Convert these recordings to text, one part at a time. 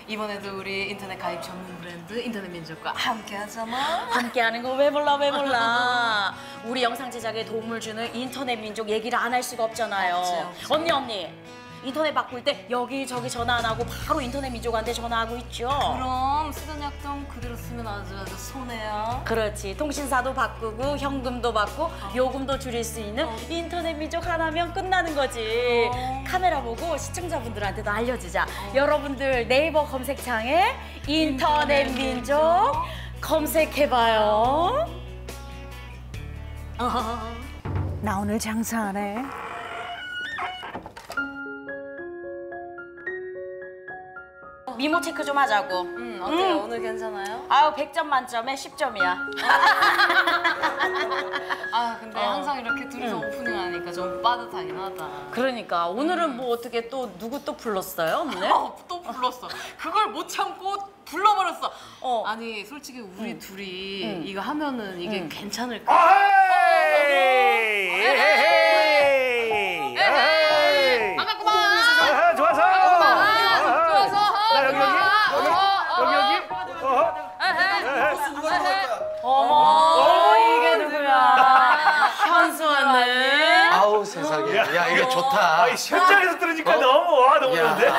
이번에도 우리 인터넷 가입 전문 브랜드 인터넷 민족과 함께 하잖아. 함께하는 거 왜 몰라 왜 몰라. 우리 영상 제작에 도움을 주는 인터넷 민족 얘기를 안 할 수가 없잖아요. 없지. 언니 인터넷 바꿀 때 여기저기 전화 안 하고 바로 인터넷 민족한테 전화하고 있죠. 그럼 쓰던 약정 그대로 쓰면 아주 손해야. 그렇지. 통신사도 바꾸고 현금도 받고 요금도 줄일 수 있는 인터넷 민족 하나면 끝나는 거지. 카메라 보고 시청자분들한테도 알려주자. 여러분들 네이버 검색창에 인터넷 민족 검색해봐요. 나 오늘 장사하네. 미모 체크 좀 하자고. 어때요? 오늘 괜찮아요? 아유 100점 만점에 10점이야. 아 근데 항상 이렇게 둘이서 오프닝 하니까 좀 빠듯하긴 하다. 그러니까 오늘은 뭐 어떻게 또 누구 또 불렀어요 오늘? 또 불렀어. 그걸 못 참고 불러버렸어. 어. 아니 솔직히 우리 둘이 이거 하면은 이게 괜찮을까? 반갑구만. 좋아서. 좋아서. 여기. 어머 이게 누구야? 현수 왔네. 아우 세상에. 야 이게 좋다. 아이 현장에서 들으니까 너무 좋은데.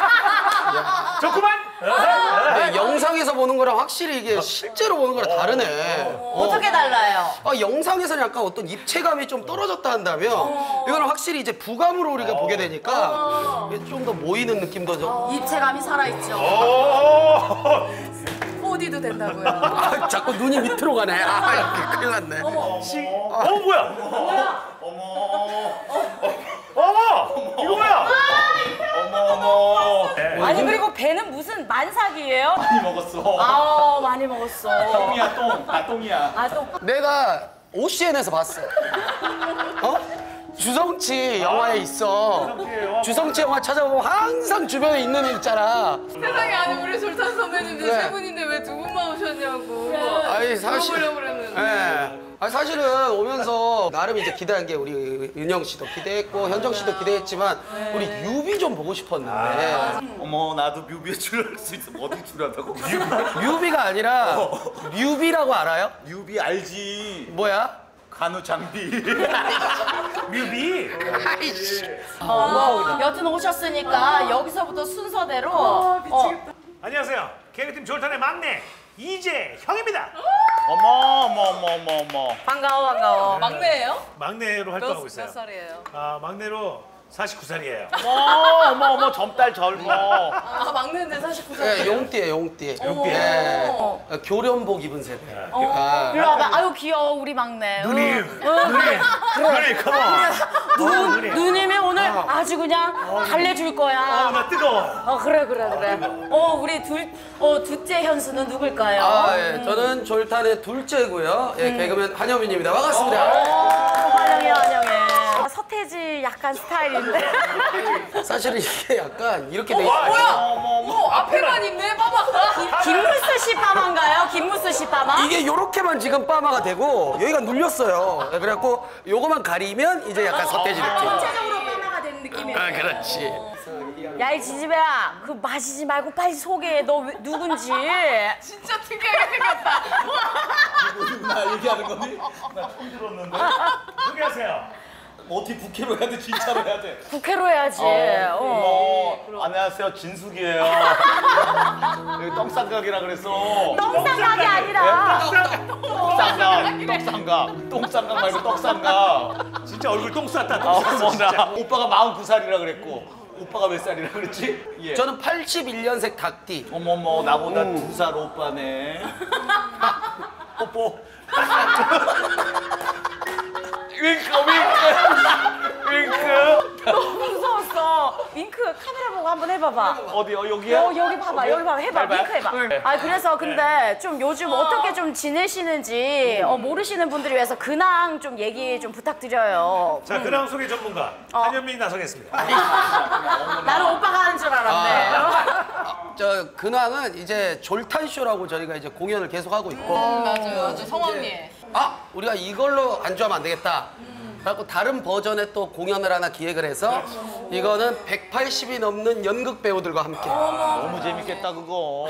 좋구만. 근데 영상에서 보는 거랑 확실히 이게 실제로 보는 거랑 다르네. 어떻게 달라요? 영상에서는 약간 어떤 입체감이 좀 떨어졌다 한다면 이거는 확실히 이제 부감으로 우리가 보게 되니까 좀 더 모이는 느낌도 좀. 입체감이 살아있죠. 어디도 된다고요. 아, 자꾸 눈이 밑으로 가네. 아, 큰일 났네. 뭐야? 어머! 이거 뭐야? 어머! 아니 그리고 배는 무슨 만삭이에요? 많이 먹었어. 아 많이 먹었어. 똥이야 똥. 아 똥이야. 아 또. 내가 OCN에서 봤어. 주성치 영화에 있어. 주성치 영화 찾아보면 항상 주변에 있는 애 있잖아. 세상에 아니 우리 졸탄 선배님들 네. 세 분인데 왜 두 분만 오셨냐고. 아니 사실. 물어보려고 그랬는데. 예. 아니 사실은 오면서 나름 이제 기대한 게 우리 은영 씨도 기대했고 현정 씨도 기대했지만 우리 뮤비 좀 보고 싶었는데 어머 나도 뮤비에 출연할 수 있어. 어디 출연한다고? 뮤비가 아니라 뮤비라고 알아요? 뮤비 알지. 뭐야? 간우 장비. 뮤비. 아이씨. 여튼 오셨으니까 여기서부터 순서대로. 안녕하세요. 개그팀 졸탄의 막내 이재형입니다. 어머. 반가워. 막내예요? 막내로 활동하고 있어요. 몇 살이에요? 막내로 49살이에요. 어머 젊달 젊어. 아 막내인데 49살. 예, 용띠에 용띠. 예. 교련복 입은 세대. 일로 와봐. 아유 귀여워 우리 막내. 누님, 컴온. 누님이 오늘 아주 그냥 달래줄 거야. 나 뜨거워. 그래. 우리 둘째 현수는 누굴까요? 아, 예. 저는 졸탄의 둘째고요. 예, 개그맨 한여민입니다. 반갑습니다. 환영해. 서태지 약간 스타일인데. 사실은 이게 약간 이렇게 돼 뭐야? 있어요. 앞에만 있네. 봐봐. 김무스 씨 파마인가요? 김무스 씨 파마? 이게 요렇게만 지금 파마가 되고 여기가 눌렸어요. 예, 그래갖고 요거만 가리면 이제 약간 서태지 느낌. 전체적으로 파마가 되는 느낌이에요. 아, 그렇지. 야 이 지지배야 그 마시지 말고 빨리 소개해. 너 누군지. 진짜 특이하게 생겼다. 나 얘기하는 거니? 나 처음 들었는데. 소개하세요. 어떻게 부캐로 해야 돼? 진짜로 해야 돼? 국회로 해야지. 안녕하세요 진숙이에요. 여기 똥쌍각이라 그랬어. 똥쌍각이 아니라. 똥쌍각 말고 떡쌍각. 진짜 얼굴 똥 쌌다. 어머나. 오빠가 49살이라 그랬고 오빠가 몇 살이라 그랬지? 예. 저는 81년생 닭띠. 어머머 나보다 2살 오빠네. 뽀뽀. 윙크. 너무 무서웠어. 윙크 카메라 보고 한번 해봐봐. 어디요? 여기요? 여기 봐봐. 해봐. 윙크 해봐. 아 그래서 근데 좀 요즘 어떻게 좀 지내시는지 모르시는 분들을 위해서 근황 좀 얘기 좀 부탁드려요. 자, 근황 소개 전문가 한현민이 나서겠습니다. 나는 오빠가 하는 줄 알았네. 저 근황은 이제 졸탄쇼라고 저희가 이제 공연을 계속 하고 있고 맞아요. 성함이. 우리가 이걸로 안주하면 안 되겠다. 그래갖고 다른 버전의 또 공연을 하나 기획을 해서 이거는 180이 넘는 연극 배우들과 함께. 너무 재밌겠다 그거.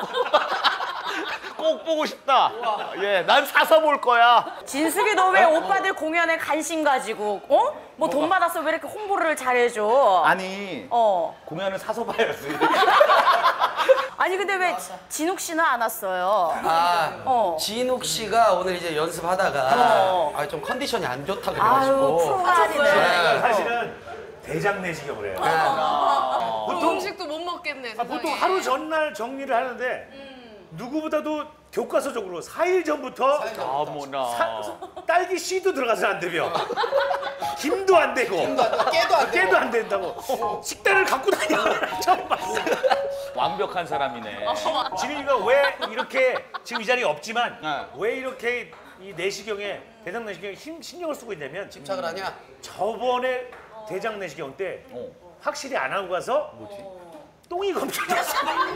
꼭 보고 싶다. 예, 난 사서 볼 거야. 진숙이 너 왜 오빠들 공연에 관심 가지고 뭐 돈 받았어 왜 이렇게 홍보를 잘해줘? 아니 어. 공연을 사서 봐야지. 아니 근데 왜 진욱 씨는 안 왔어요? 아, 진욱 씨가 오늘 이제 연습하다가 좀 컨디션이 안 좋다 아유 그래가지고. 프로가 아니네. 사실은 대장 내시경을 해요. 보통 음식도 못 먹겠네. 보통 세상에. 하루 전날 정리를 하는데 누구보다도 교과서적으로 4일 전부터 어머나. 딸기 씨도 들어가서 안 되며 김도 안 되고 깨도 안 된다고 식단을 갖고 다녀. 처음 봤어. 완벽한 사람이네. 진우이가 왜 이렇게 지금 이 자리에 없지만 네. 왜 이렇게 이 내시경에 대장 내시경에 신경을 쓰고 있냐면 집착을 하냐? 저번에 대장 내시경 때 확실히 안 하고 가서 똥이 검출됐어.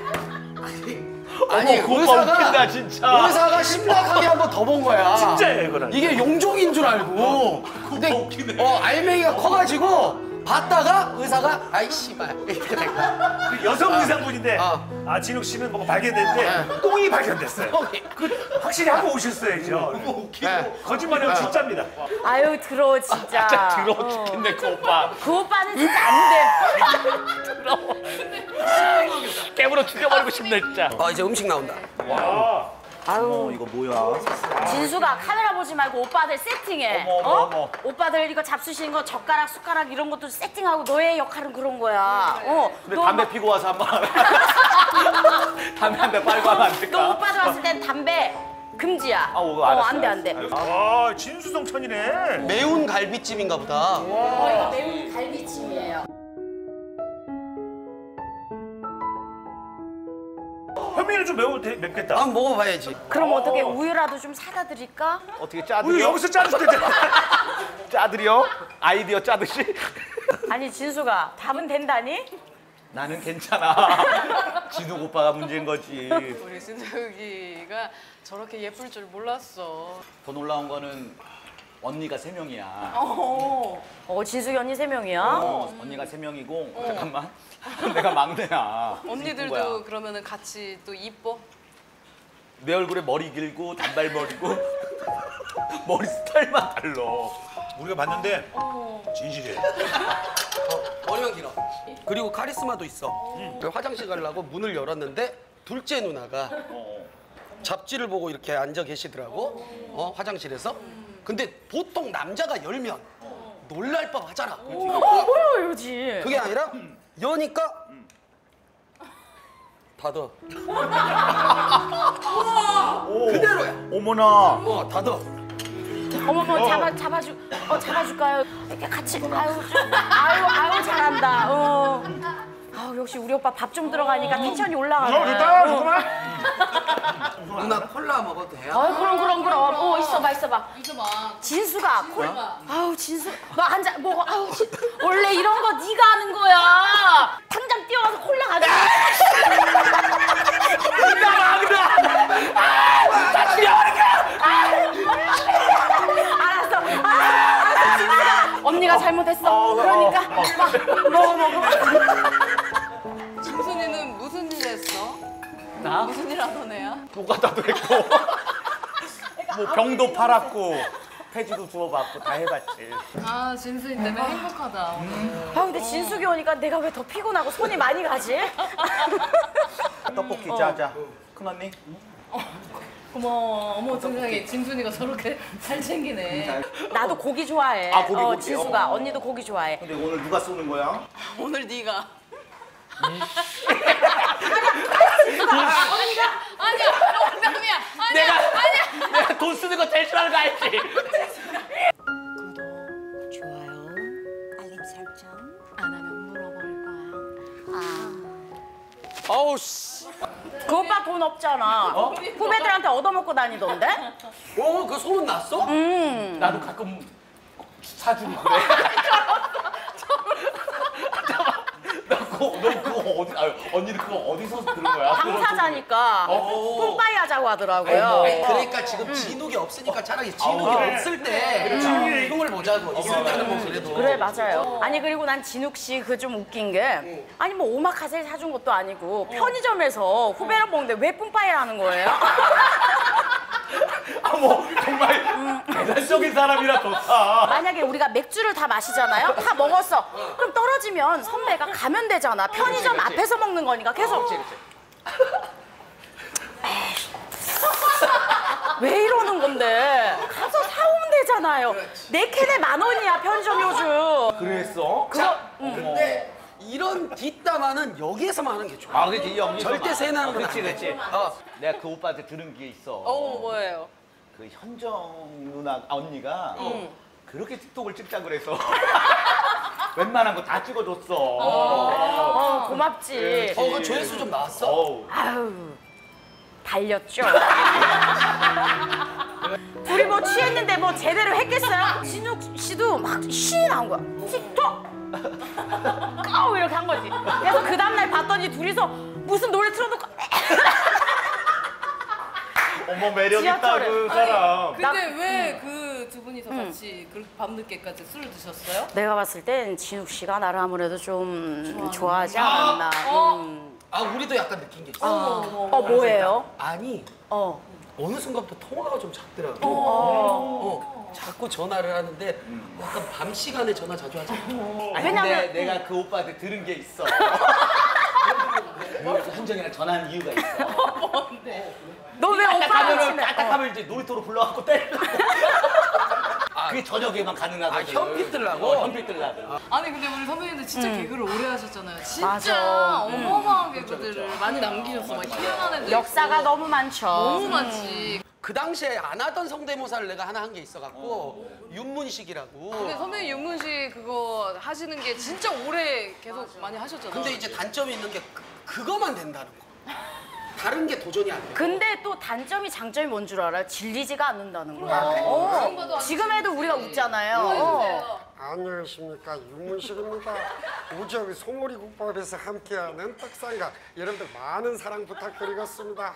아니 어머, 그거 웃긴다, 진짜. 의사가 심각하게 한 번 더 본 거야. 진짜예요, 이거는. 이게 용종인 줄 알고. 근데 알맹이가 커가지고 봤다가 의사가 아이 씨발 이렇게 된 거야. 그 여성 의사분인데 어. 진욱 씨는 뭐가 발견됐는데 똥이 발견됐어요. 그 확실히 하고 오셨어야죠. 네. 거짓말이면 진짜입니다. 아유 들어 진짜. 진짜 더러워 죽겠네 그 오빠. 그 오빠는 진짜 안 돼. 깨물어 죽여버리고 싶네 진짜. 이제 음식 나온다. 와. 아유 이거 뭐야? 진수가 카메라 보지 말고 오빠들 세팅해. 어머. 오빠들 이거 잡수시는 거 젓가락 숟가락 이런 것도 세팅하고 너의 역할은 그런 거야. 근데 너 담배 막- 피고 와서 한번 담배 한 대 빨고 하면 안 너 될까? 오빠들 왔을 땐 담배 금지야. 알았어, 안 돼, 안 돼. 와, 진수성찬이네. 매운 갈비찜인가 보다. 이거 매운 갈비찜이에요. 현민이는 좀 맵겠다. 한번 먹어봐야지. 그럼 어떻게 우유라도 좀 사다 드릴까? 어떻게 우유 짜드려? 여기서 짜줄 텐데. 짜드려? 아이디어 짜듯이? 아니 진수가 답은 된다니? 나는 괜찮아. 진욱 오빠가 문제인 거지. 우리 진욱이가 저렇게 예쁠 줄 몰랐어. 더 놀라운 거는 언니가 3명이야. 진숙이 언니 3명이야? 언니가 3명이고 잠깐만. 내가 막내야. 언니들도 거야. 그러면은 같이 또 이뻐? 내 얼굴에 머리 길고 단발머리고 머리 스타일만 달라. 우리가 봤는데 진실이에요. 머리만 길어. 그리고 카리스마도 있어. 화장실 가려고 문을 열었는데 둘째 누나가 잡지를 보고 이렇게 앉아 계시더라고. 화장실에서. 근데 보통 남자가 열면 놀랄 법 하잖아. 뭐야 이러지? 그게 아니라 여니까 닫아. 그대로야. 어머나. 닫아. 어머 잡아줄까요? 이렇게 같이 아유 잘한다. 아유 역시 우리 오빠 밥 좀 들어가니까 텐션이 올라가네. 누나 콜라 먹어도 돼요? 그럼. 있어봐. 있어봐. 진수가 아우 진수 너 앉아 먹어. 원래 이런 거 네가 하는 거야. 당장 뛰어가서 콜라 가져. 알았어 진수가 언니가 잘못했어. 그러니까 먹어. 진순이는 무슨 일 했어? 나? 무슨 일 하던 애야? 노가다도 했고 뭐 병도 팔았고 폐지도 주워봤고 다 해봤지. 아 진순이 때문에 행복하다. 근데 진숙이 오니까 내가 왜 더 피곤하고 손이 많이 가지? 떡볶이 짜자. 큰언니? 어머 세상에 진순이가 저렇게 잘 챙기네. 나도 고기 좋아해. 고기. 진수가 언니도 고기 좋아해. 근데 오늘 누가 쏘는 거야? 오늘 네가. 언니가 아니야 농담이야. 아니야. 내가 돈 쓰는 거 제일 싫어하는 거 알지? 구독, 좋아요, 알림 설정. 안 하면 물어버릴 거야. 아우 씨. 그 오빠 돈 없잖아. 후배들한테 얻어먹고 다니던데? 그 소문 났어? 나도 가끔 사주고 그래. 나 그거 어디? 언니는 그거 어디서 들은 거야? 당사자니까 뿜빠이 하자고 하더라고요. 아니, 그러니까 지금 진욱이 없으니까 차라리 진욱이 없을 때 흉을 보자고. 있을 때는 뭐 그래도. 그래 맞아요. 아니 그리고 난 진욱 씨 그 좀 웃긴 게 아니 뭐 오마카세 사준 것도 아니고 편의점에서 후배랑 먹는데 왜 뿜빠이를 하는 거예요? 뭐 정말 대단적인 사람이라 좋다. 만약에 우리가 맥주를 다 마시잖아요. 다 먹었어. 그럼 떨어지면 선배가 가면 되잖아. 편의점 앞에서 먹는 거니까 계속. 왜 이러는 건데? 가서 사오면 되잖아요. 네 캔에 10,000원이야 편의점 요즘. 그랬어? 근데 이런 뒷담화는 여기에서만 하는 게 좋아. 아, 그렇지. 절대 세나는 건 그렇지, 안 돼. 그렇지. 내가 그 오빠한테 들은 게 있어. 뭐예요? 그 현정 누나 언니가 그렇게 틱톡을 찍자 그래서 웬만한 거 다 찍어줬어. 고맙지. 그 조회수 좀 나왔어? 어우. 아유, 달렸죠. 둘이 뭐 취했는데 뭐 제대로 했겠어요? 진욱 씨도 막 신이 나온 거야. 틱톡! 까우 이렇게 한 거지. 그래서 그 다음날 봤더니 둘이서 무슨 노래 틀어놓고 어머 매력 있다 지하철에. 그 사람. 근데 왜 그 두 분이서 같이 그렇게 밤늦게까지 술을 드셨어요? 내가 봤을 땐 진욱 씨가 나를 아무래도 좀 좋아하지 않았나. 아, 우리도 약간 느낀 게 있어. 뭐예요? 아니, 어. 어느 순간부터 통화가 좀 잦더라고. 자꾸 전화를 하는데 약간 밤 시간에 전화 자주 하잖아. 아니, 왜냐면- 근데 내가 그 오빠한테 들은 게 있어. 그 현정이랑 전화한 이유가 있어. 너 왜 오빠랑 까딱하면 친해? 까딱하면 이제 놀이터로 불러갖고 때리려고. 그게 저녁에만 가능하거든. 현피 뜨려고? 현피 뜨려고. 아니 근데 우리 선배님들 진짜 개그를 오래 하셨잖아요. 진짜 맞아. 어마어마한 개그들을 많이 남기셨어. 막 희한한 애들 역사가 있고. 너무 많죠. 너무 많지. 그 당시에 안 하던 성대모사를 내가 하나 한 게 있어갖고 윤문식이라고. 근데 선배님 윤문식 그거 하시는 게 진짜 오래 계속 많이 하셨잖아요. 근데 이제 단점이 있는 게 그거만 된다는 거. 다른 게 도전이 안 돼. 근데 또 단점이 장점이 뭔 줄 알아요? 질리지가 않는다는 거야. 그런 것도 지금 해도 우리가 웃잖아요. 안녕하십니까 윤문식입니다. 우적 소머리 국밥에서 함께하는 떡상각 여러분들 많은 사랑 부탁드리겠습니다.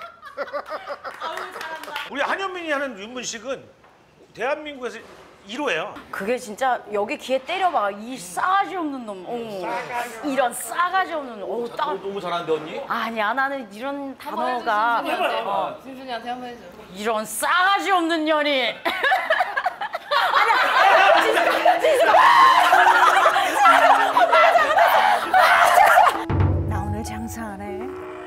우리 한현민이 하는 윤문식은 대한민국에서 1호예요. 그게 진짜 여기 귀에 때려봐. 이 싸가지 없는 놈. 이런 싸가지 없는 놈. 너무 잘하는데 언니? 아니야 나는 이런 단어가 진순이한테 한번 해줘. 이런 싸가지 없는 년이. 나 오늘 장사하네.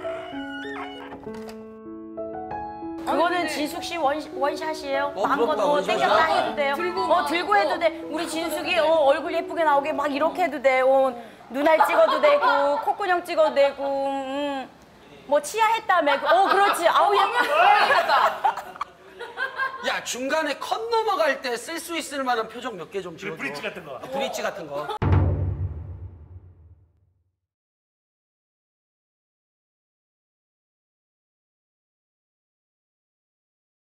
그거는 진숙 씨 원샷이에요. 마음껏 부럽다, 뭐 원샷이야? 땡겼다 해도 돼요. 들고 해도 돼. 우리 진숙이 얼굴 예쁘게 나오게 막 이렇게 해도 돼. 눈알 찍어도 되고 콧구녕 찍어도 되고 뭐 치아 했다며. 그렇지. 아우 예쁘다. 야, 중간에 컷 넘어갈 때 쓸 수 있을 만한 표정 몇 개 좀 지어줘. 브릿지 같은 거. 브릿지 같은 거.